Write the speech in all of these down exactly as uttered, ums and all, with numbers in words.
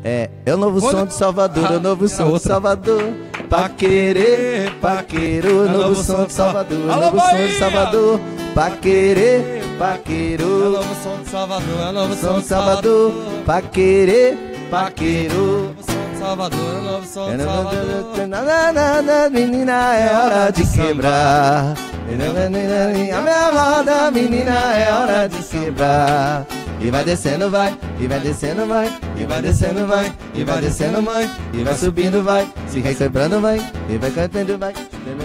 É, é o novo som de Salvador, é o novo som de Salvador. Paquerê, paqueiro, novo som de Salvador, novo som de Salvador. Paquerê, paqueiro, é o novo som de Salvador, é o novo som de Salvador. Paquerê, paqueiro, Salvador, é o novo som de Salvador. Nada, menina, é hora de quebrar. A minha roda, menina, é hora de quebrar. E vai descendo, vai, e vai descendo, vai, e vai descendo, vai, e vai descendo, vai, e vai subindo, vai, se requebrando, vai, e vai cantando, vai.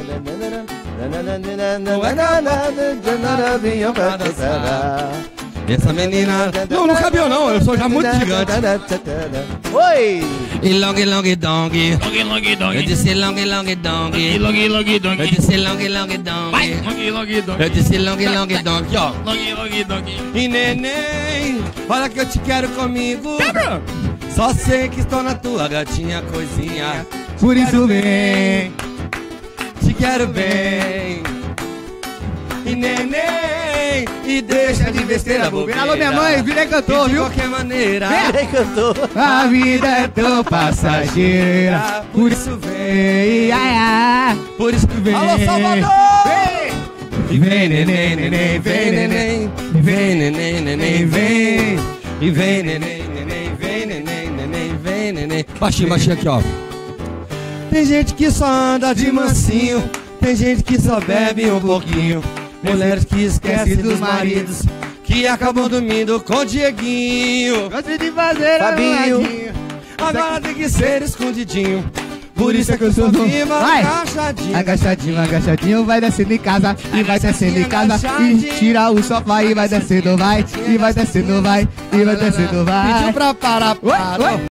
Não é nada, vinho pra quebrar. Essa menina... Não, não cabia não, eu sou já muito gigante. Oi! E long, long, dong. Long, long, dong. Eu disse long, long, dong. Long, long, dong. Eu disse long, long, dong. Vai, long, long, dong. Eu disse long, long, dong. Aqui, ó. Long, long, dong. E neném, olha que eu te quero comigo. Quebra! Só sei que estou na tua gatinha coisinha. Por isso vem, Te quero bem. E neném, e deixa de besteira bobeira. alô minha mãe, virei cantor, E de viu? qualquer maneira, Quem cantou? A vida é tão passageira, por isso vem, ai, ai, por isso que vem. Alô, Salvador! E vem, neném, neném, vem, neném. E vem, neném, neném, vem. E vem, neném, neném, vem, neném, neném, vem, neném. Baixinho, baixinho aqui, ó. Tem gente que só anda de mansinho, tem gente que só bebe um pouquinho. Mulheres que esquecem dos maridos, que acabam dormindo com o Dieguinho. Gosto de fazer Fabinho. arrumadinho. Agora tem que ser escondidinho, por isso é que eu sou viva Vai. agachadinho. Agachadinho, agachadinho, vai descendo em casa, e vai descendo em casa, e tira o sofá, e vai descendo, vai, e vai descendo, vai, e vai descendo, vai. Pediu pra parar, Oi, parou. oi.